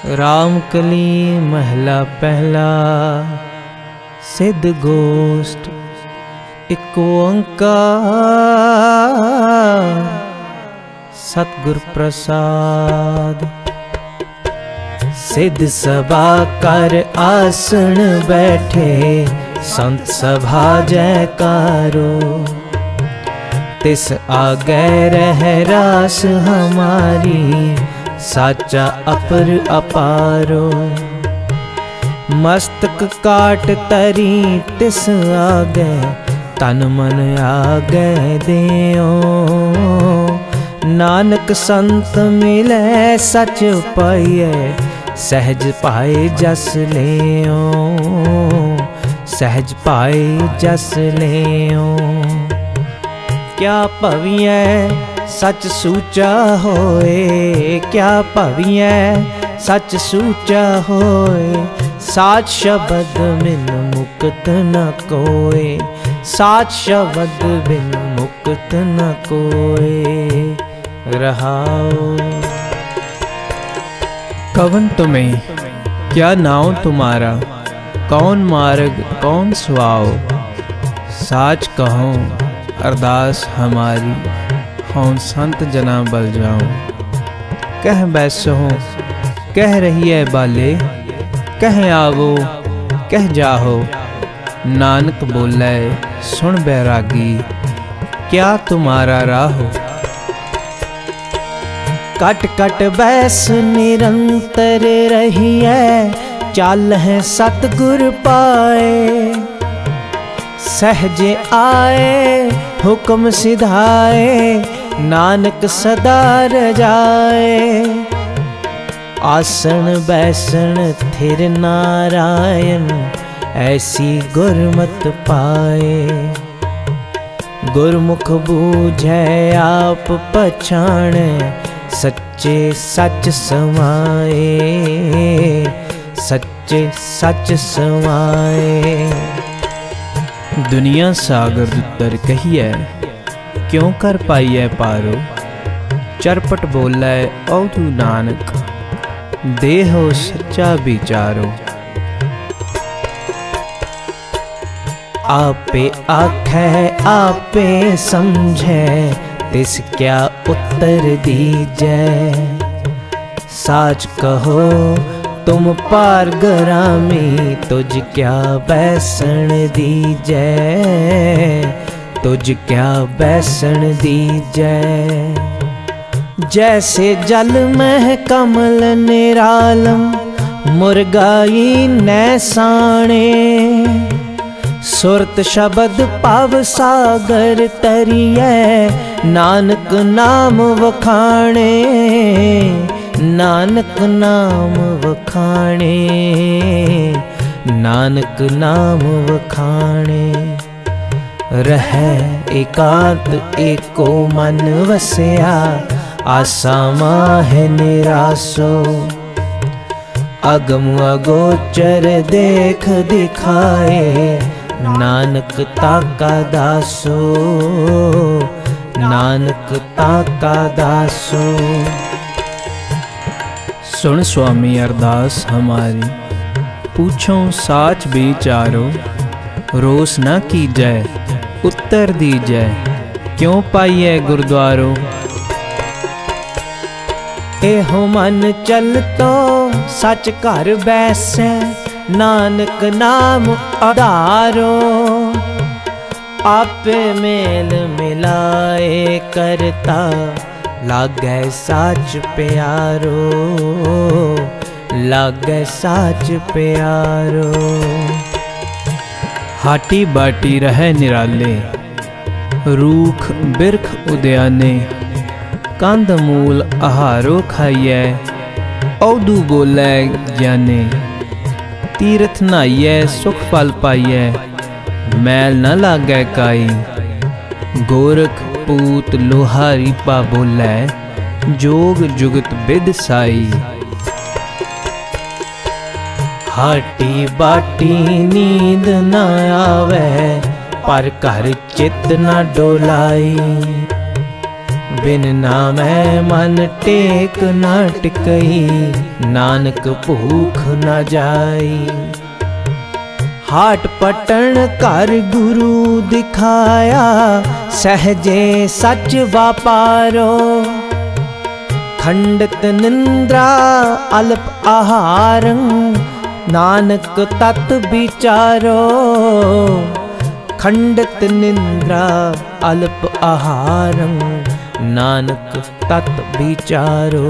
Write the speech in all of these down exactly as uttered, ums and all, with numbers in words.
रामकली महला पहला। सिद्ध गोष्ठ एक ओंकार सतगुर प्रसाद। सिद्ध सभा कर आसन बैठे संत सभा जयकारो। तिस आगे रह रास हमारी साचा अपर अपारो। मस्तक काट तरी तिस आगे तन मन आगे देओ। नानक संत मिले सच पाइए सहज पाए जस लेओ। सहज पाए जस लेओ। क्या भविए सच सूचा होए। क्या भविए सच सूचा होए। साच शब्द बिन मुक्त न कोय। साच शब्द बिन मुक्त न कोय। रहाओ। कवन तुम्हें क्या नाव तुम्हारा। कौन मार्ग कौन सुआओ। साच कहो अरदास हमारी हों संत जना बल जाऊं। कह बैसो कह रही है बाले। कह आवो कह जाहो। नानक बोले सुन बैरागी क्या तुम्हारा राहो। कट कट बैस निरंतर रही है चाल है सतगुर पाए। सहजे आए हुक्म सिधाए नानक सदा रजाए। आसन बैसन थिर नारायण ऐसी गुरमत पाए। गुरमुख बूझे आप पछाणे सच्चे सच समाए। सच्चे सच समाए। दुनिया सागर दुतर कहिए क्यों कर पाइए पारो। चरपट बोले औधु नानक देहो सच्चा विचारो। आपे आखे आपे समझे तिस क्या उत्तर दीजै। साच कहो तुम पार ग्रामी तुझ क्या बैसन दीजै। तुझ क्या बैसन दीजै। जैसे जल में कमल निरालम मुर्गाई नैसाणे। सुरत शब्द पाव सागर तरिए नानक नाम वखाणे। नानक नाम वखाणे। नानक नाम वखाणे। रह एकांत एको मन वसया आसा माहे निरासो। अगम अगोचर देख दिखाए नानक ताका दासो। नानक ताका दासो। सुन स्वामी अरदास हमारी पूछो साच विचारो। रोस न कीजै उत्तर दीजै क्यों पाइए गुरुद्वारो। एहो मन चलतो सच घर बैसै नानक नाम आधारो। आपे मेल मिलाए करता लागै साच प्यारो। लागै साच प्यारो। हाटी बाटी रहे निराले रूख बिरख उद्याने। कंद मूल आहारो खाइए औदू बोले ज्ञाने। तीर्थ नहाइए सुख फल पाइए मैल न लागै काई। गोरख पूत लोहारी पा बोले जोग जुगत बिद साई। हाटी बाटी नींद न आवे पर घर चित न डोलाई। बिन नामै मन टेक न टिकई, नानक भूख न जाई। हाट पटन कर गुरु दिखाया, सहजे सच वापारो। खंडित निंद्रा अल्प आहारं, नानक तत् विचारो। खंडित निंद्रा अल्प आहारं, नानक तत् विचारो।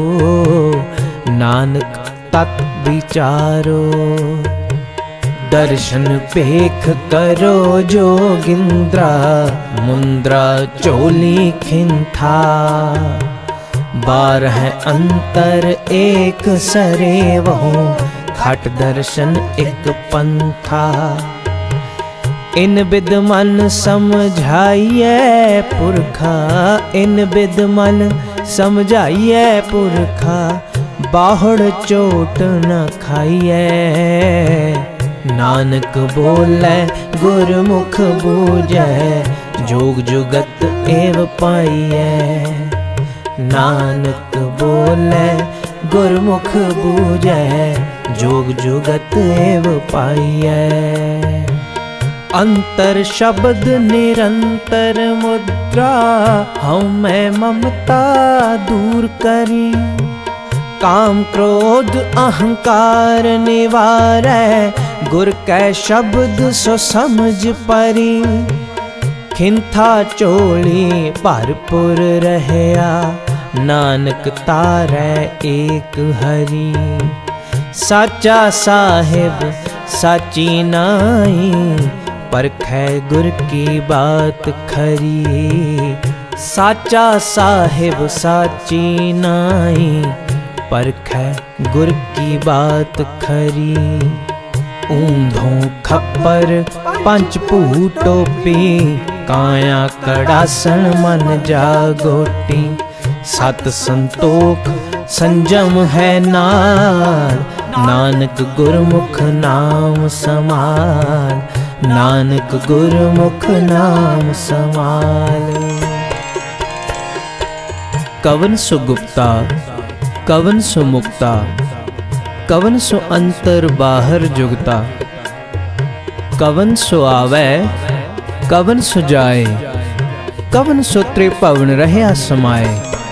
नानक तत् विचारो। दर्शन पेख करो जोगिंद्रा, मुंद्रा चोली खिंथा। बारह अंतर एक सरे वहु, खट दर्शन एक पंथा। इन बिद मन समझाइए पुरखा, इन बिद मन समझाइए पुरखा। बाहुड़ चोट न खाइए, नानक बोले गुरमुख बूझे। जोग जुगत एव पाइए, नानक बोले गुरमुख बूझे। जोग जुगत एव पाइए। अंतर शब्द निरंतर मुद्रा, हम मैं ममता दूर करी। काम क्रोध अहंकार निवारै, गुर कै शब्द सो समझ परी। खिंथा चोली भरपुर रहया, नानक तारै एक हरि। साचा साहिब साची नाई, परखै गुर की बात खरी। साचा साहिब साची नाई, परखै गुर की बात खरी। ऊंधों खप्पर पंच भू टोपी, काया कड़ासन मन जागोटी। सत संतोख संजम है नाल, नानक गुरमुख नाम समाल। नानक गुरमुख नाम समाल। कवन सो गुप्ता कवन सो मुक्ता, कवन सो अंतर बाहर जुगता। कवन सो आवे कवन सो जाए, कवन सो त्रिभुवन रहया समाए।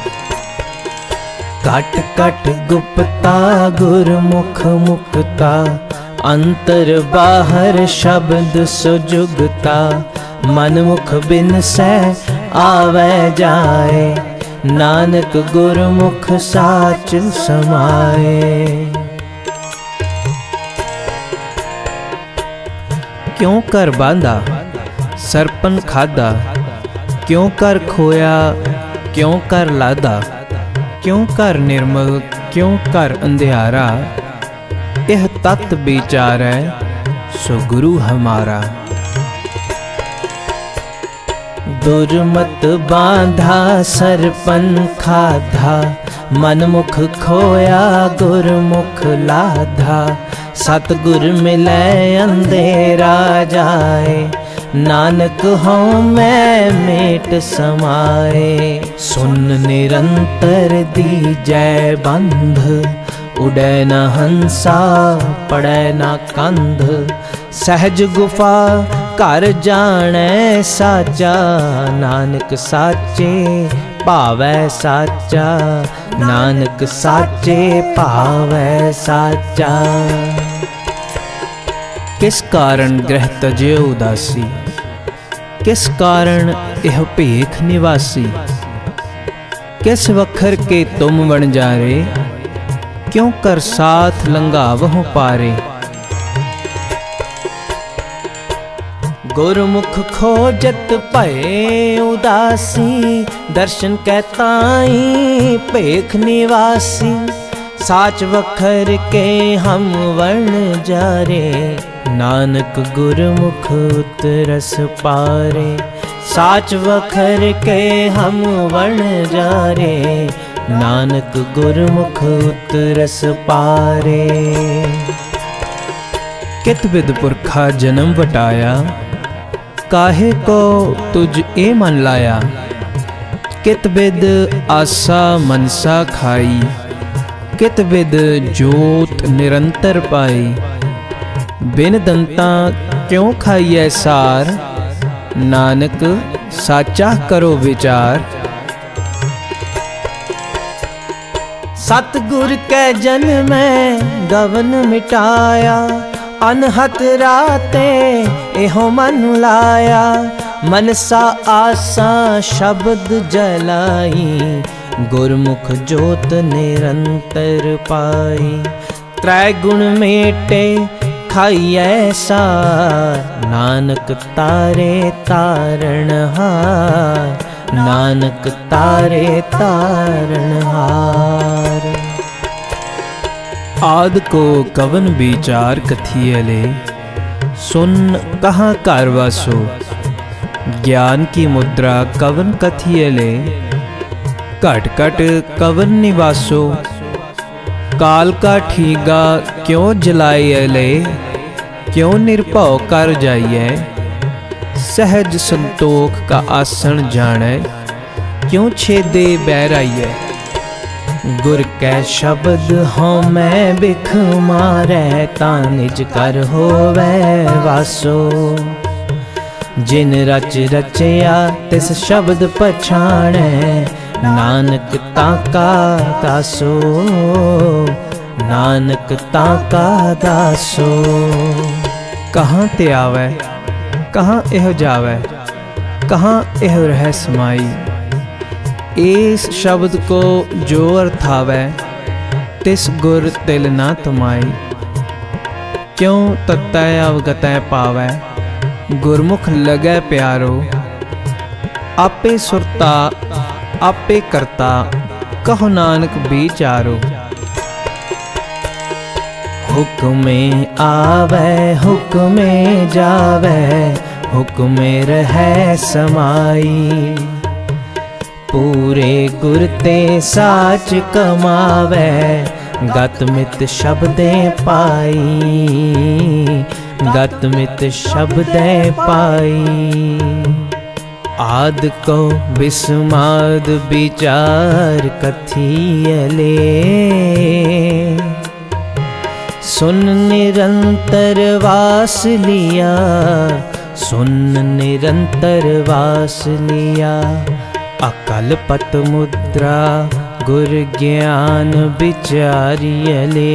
कट कट गुप्ता गुरमुख मुक्ता, अंतर बाहर शब्द सुजुगता। मन मुख बिन सै आवे जाए, नानक गुरमुख साच समाए। क्यों कर बांधा सरपन खादा, क्यों कर खोया क्यों कर लादा। क्यों कर निर्मल क्यों कर अंधियारा, यह तत् विचार है सो गुरु हमारा। दुर्मत बांधा सरपन खाधा, मन मुख खोया गुरमुख लाधा। सतगुर मिलै अंधेरा जाए, नानक हों मैं मेट समाए। सुन निरंतर दीजै बंध, उड़ै न हंसा पड़ै न कंध। सहज गुफा घर जाने साचा, नानक साचे भावै साचा। नानक साचे भावै साचा। किस कारण ग्रह तजे उदासी, किस कारण यह भेख निवासी। किस वखर के तुम वणजारे, क्यों कर साथ लंघावहु पारे। गुरमुख खोजत भये उदासी, दर्शन कै ताई भेख निवासी। साच वखर के हम वर्ण जारे, नानक गुरमुख उतरस पारे। साच वखर के हम वर्ण जारे, नानक गुरमुख उतरस पारे। कित बिद पुरखा जन्म वटाया, काहे को तुझ ए मन लाया। कित बिद आसा मनसा खाई, कित बिद जोत निरंतर पाई। बिन दंता क्यों खाइए सार, नानक साचा करो विचार। सतगुर कै जन में गवन मिटाया, अनहत राते एहो मन लाया। मनसा आसा शब्द जलाई, गुरमुख जोत निरंतर पाई। त्रै गुण मेटे खाइए सार, नानक तारे तारण हार। नानक तारे तारण हार। आद को कवन विचार कथिए ले, सुन कहाँ कारवासो। ज्ञान की मुद्रा कवन कथिए ले, घट घट कवन निवासो। काल का ठीगा क्यों जलाइए ले, क्यों निर्भव कर जाइए। सहज संतोख का आसन जाने, क्यों छेदे बैराइए। गुर कै शब्द हों मैं बिख मारै, तां निज कर होवै वासो। जिन रच रचया तिस शब्द पछाणै, नानक ताका दासो। नानक ताका दासो। कहाँ ते आवे कहाँ एहो जावे, कहाँ एहो रह समाई। इस शब्द को जो अर्थावै, तिस गुर तिल ना तुमाई। क्यों ततै अवगतै पावै, गुरमुख लगै प्यारो। आपे सुरता आपे करता, कहो नानक विचारो। हुक्मे आवे हुक्मे जावे, हुक्मे रहै समाई। पूरे गुर ते साच कमावे, गत मित शब्दे पाई। गत मित शब्दे पाई। आद को बिस्माद विचार कथिए ले, सुन निरंतर वास लिया। सुन निरंतर वास लिया। अकल पत मुद्रा गुर ज्ञान विचारिए ले।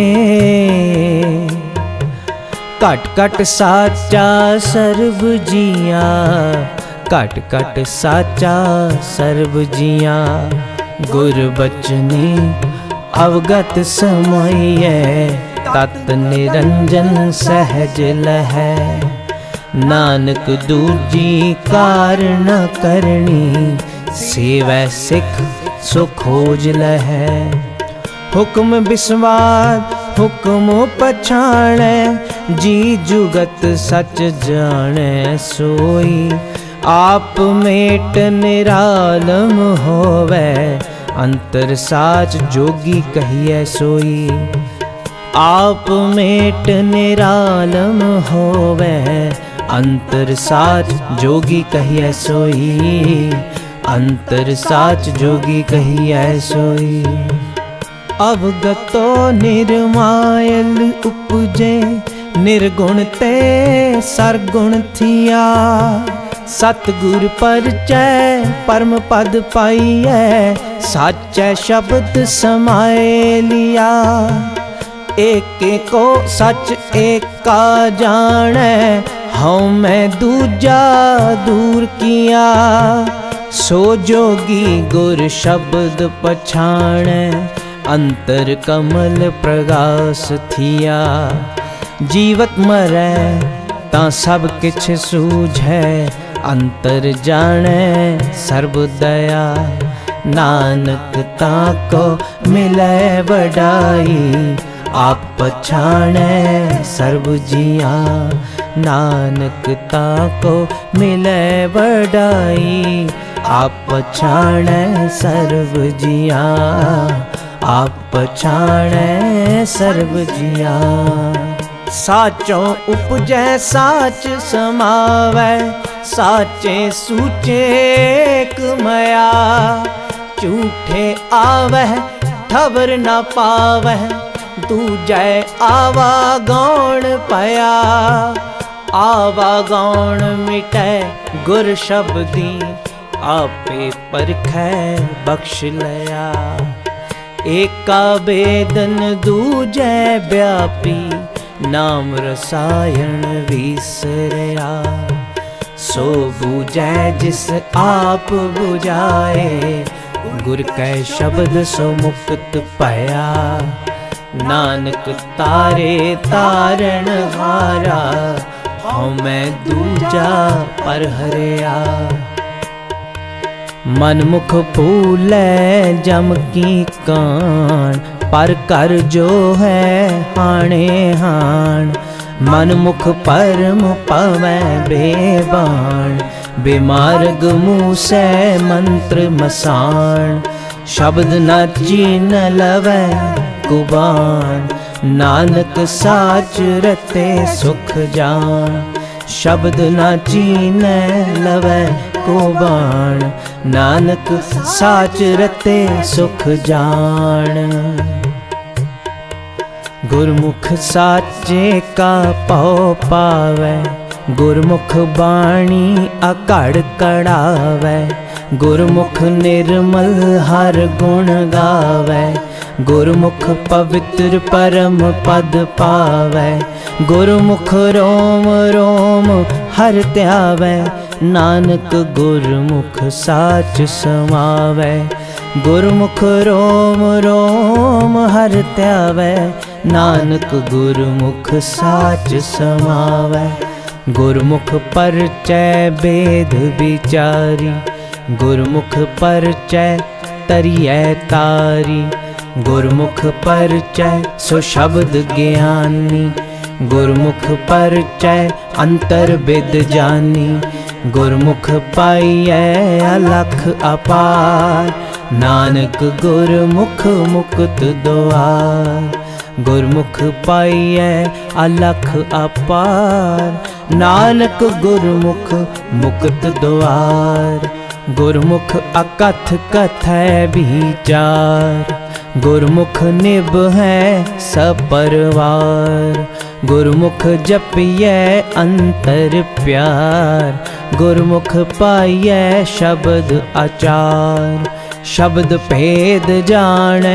घट घट साचा सर्व जिया, घट घट साचा सर्व जिया। गुर बचनी अवगत समये, तत निरंजन सहज लहै। नानक दूजी कार न करनी, सेवै सिख सो खोज लहै। हुक्म बिस्वाद हुक्म पछाणै, जी जुगत सच जानै सोई। आप मेट निरालम होवै, अंतर साच जोगी कहिए सोई। आप मेट निरालम होवै, अंतर साच जोगी कहिए सोई। अंतर साच जोगी कहिए सोई। अवगतो निर्मायल उपजे, निर्गुण ते सरगुण थिया। सतगुर परचय परम पद पाइयै, साचै शब्द समाए लिया। एक को सच एका जानै, हऊँ मैं दूजा दूर किया। सो जोगी गुर शब्द पछाणै, अंतर कमल प्रगास थिया। जीवत मरै तां सब किछ सूझै, अंतर जानै सर्ब दया। नानक ताको मिलै वडाई, आप पछाणै सर्ब जिया। नानक ताको मिलै वडाई, आप पछाणै सर्ब जिया। आप पछाणै सर्ब जिया। साचों उपजै साच समावै, साचे सूचे कमया। झूठे आवह ठबर न पावह दूजै आवा गौण पया। आवा गौण मिटै गुर शब्दी आपे परखै बख्श लया। एका बेदन दूजै व्यापी नाम रसायन विसरया। सो बूझै जिस आप बुझाए गुर कै शब्द सो मुक्त पाया। नानक तारे तारण हारा हूँ मैं दूजा पर हरिया। मन मुख फूलै जम की कान पर कर जो है हाणे हाण। मन मुख परम पवै बेबाण बेमार्ग मूसै मंत्र मसान। शब्द न चीन लवै कुबान नानक साच रते सुख जान। शब्द न चीन लवै कुबान नानक साच रते सुख जान। गुरमुख साचे का पौ पावै गुरमुख बाणी अकड़ कड़ावै। गुरमुख निर्मल हर गुण गावै गुरमुख पवित्र परम पद पावै। गुरमुख रोम रोम हर त्यावै नानक गुरमुख साच समावै। गुरमुख रोम रोम हर त्यावै नानक गुरमुख साच समावै। गुरमुख परचय बेद विचारी गुरमुख परचय तरियै तारी। गुरमुख परचय सो शब्द ज्ञानी गुरमुख परचय अंतर बिद जानी। गुरमुख पाइयै अलख अपार नानक गुरमुख मुक्त द्वार। गुरमुख पाइयै अलख अपार नानक गुरमुख मुक्त द्वार। गुरमुख अकथ कथै विचार गुरमुख निभ है सपरवार। गुरमुख जपियै अंतर प्यार गुरमुख पाइयै शब्द आचार। शब्द भेद जाने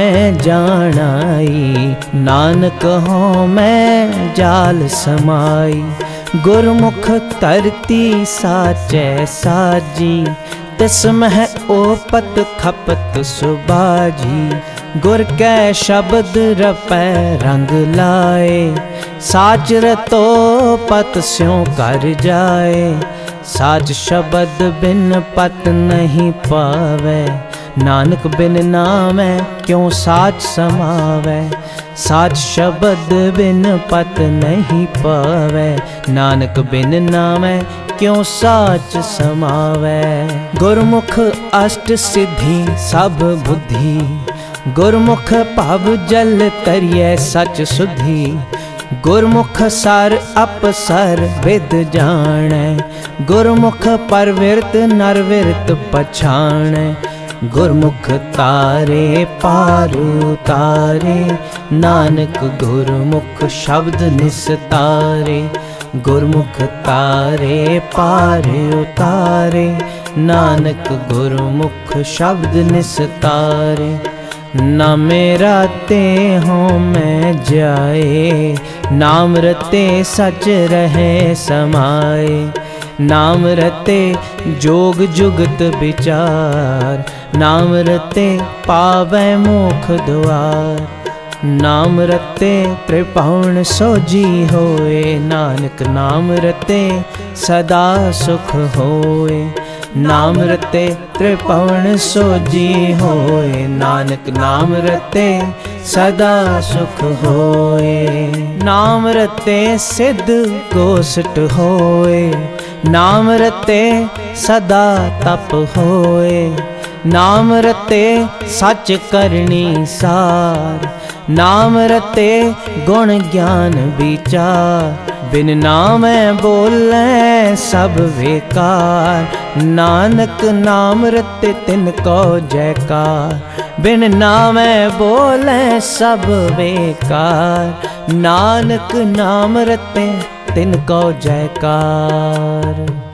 जानाई नानक हों मैं जाल समाई। गुरमुख तरती साचै साजी तिसमह ओपत खपत सुबाजी। गुर कै शब्द रपै रंग लाए साच रतो पत स्यों कर जाए। साच शब्द बिन पत नहीं पावै नानक बिन नामै क्यों साच समावै। साच शब्द बिन पत नहीं पावै नानक बिन नामै क्यों साच समावै। गुरमुख अष्ट सिद्धि सब बुद्धि गुरमुख भव जल तरियै सच सुधि। गुरमुख सर अपसर विद जानै गुरमुख परविरत नरविरत पछाणै। गुरमुख तारे पार उतारे नानक गुरमुख शब्द निस्तारे। गुरमुख तारे पार उतारे नानक गुरमुख शब्द निस्तारे। नाम रते हों मैं जाए नाम रते सच रहे समाए। नाम रते जोग जुगत विचार नाम रते पावै मोख द्वार। नाम रते त्रिपाण सोजी होए नानक नाम रते सदा सुख होए। नाम रते त्रिपाण सोजी होए नानक नाम रते सदा सुख होए। नाम रते सिद्ध गोसट होए नाम रते सदा तप होए। नाम रते सच करनी सार नाम रते गुण ज्ञान विचार, बिन नामै बोले सब बेकार। नानक नाम रते तिनको जयकार, बिन नामै बोले सब बेकार। नानक नाम रते तिनको जयकार।